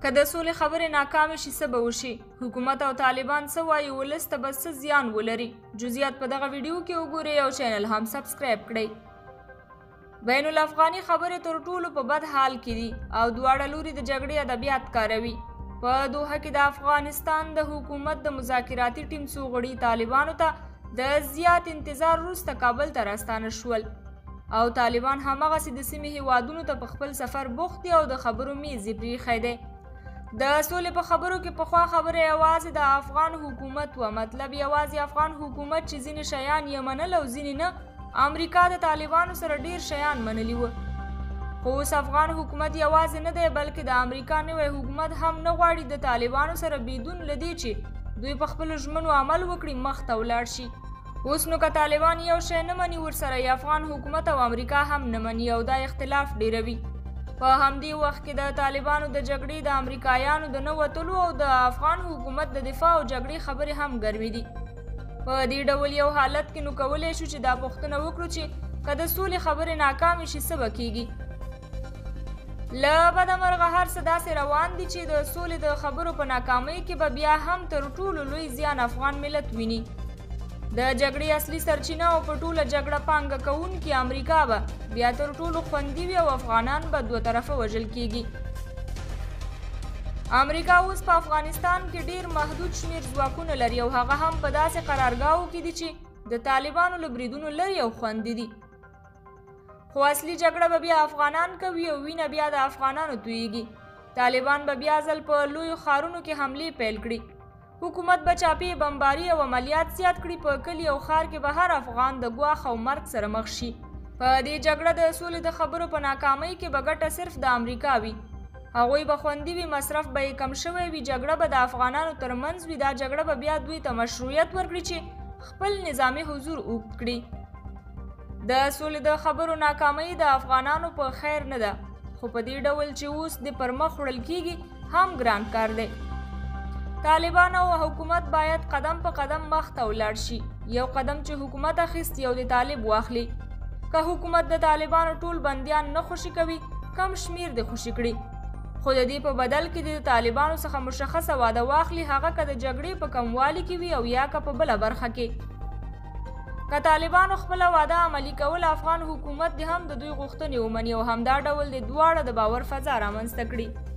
که د سولې خبرې ناکامې شي څه به وشي؟ حکومت او طالبان څه وایي؟ ولس ته به څه زیان ولري؟ جزئیات په دغه ویډیو کې وګورئ او چینل هم سبسکرایب کړئ. بین الافغاني خبرې تر ټولو په بد حال کې دي او دواړه لوري د جګړې ادبیات کاروي. په دوحه کې د افغانستان د حکومت د مذاکراتي ټیم څو غړي طالبانو ته د زیات انتظار وروسته کابل ته راستانه شول او طالبان هماغسې د سیمې هیوادونو ته په خپل سفر بوخت دي او د خبرو میز یې پرېښی دی. د سولې په خبرو کې پخوا خبره یوازې د افغان حکومت و، مطلب یوازې افغان حکومت چې ځینې شیان یې منل او ځینې نه. امریکا د طالبانو سره ډیر شیان منلي وو، خو اوس افغان حکومت یوازې نه دی بلکې د امریکا نوی حکومت هم نه غواړي د طالبانو سره بدون له دې چې دوی په خپلو ژمنو عمل وکړي مخ ته ولاړ شي. اوس نو که طالبان یو شی نه مني ورسره یې افغان حکومت او امریکا هم نه مني او دا اختلاف ډیروي. په همدې وخت کې د طالبانو د جګړې د امریکایانو د نه وتلو او د افغان حکومت د دفاع او جګړې خبرې هم ګرمې دي. په دې ډول یو حالت کې نو کولی شو چې دا پوښتنه وکړو چې که د سولې خبرې ناکامې شي څه به کیږي؟ له بده مرغه هر څه داسې روان دي چې د سولې د خبرو په ناکامۍ کې به بیا هم تر ټولو لوی زیان افغان ملت ویني. د جګړې اصلي سرچینه او په ټوله جګړه پانګه کوونکې امریکا به بیا تر ټولو خوندي وي او افغانان به دوه طرفه وژل کیږي. امریکا اوس په افغانستان کې ډیر محدود شمیر ځواکونه لري او هغه هم په داسې قرارګاهو کې دي چې د طالبانو له بریدونو لري او خوندي دي. خو اصلي جګړه به بیا افغانان کوي او وینه بیا د افغانانو تویږي. طالبان به بیا ځل په لویو ښارونو کې حملې پیل کړي. حکومت به چاپی بمباري او عملیات زیات کړي. په کلي او ښار کې به هر افغان د ګواښ او مرګ سره مخ شي. په دې جګړه د سولې د خبرو په ناکامۍ کې به ګټه صرف د امریکا وي. هغوی به خوندي وي، مصرف به یې کم شوی وي، جګړه به د افغانانو ترمنځ وي. دا جګړه به بیا دوی ته مشروعیت ورکړي چې خپل نظامي حضور اوږد کړي. د سولې د خبرو ناکامۍ د افغانانو په خیر نه ده، خو په دې ډول چې اوس د پر مخ وړل کیږي هم ګران کار دی. طالبان او حکومت باید قدم په قدم مخ ته ولاړ شي. یو قدم چې حکومت اخیست یو د طالب واخلي. که حکومت د طالبانو ټول بندیان نه خوشي کوي کم شمیر د خوشي کړي، خو د دې په بدل کې د طالبانو څخه مشخصه وعده واخلي، هغه که د جګړې په کموالي کې وي او یا که په بله برخه کې. که طالبانو خپله وعده عملي کول، افغان حکومت دې هم د دوی غوښتنې ومني او همدا ډول د دواړه د باور فضا رامنځته کړي.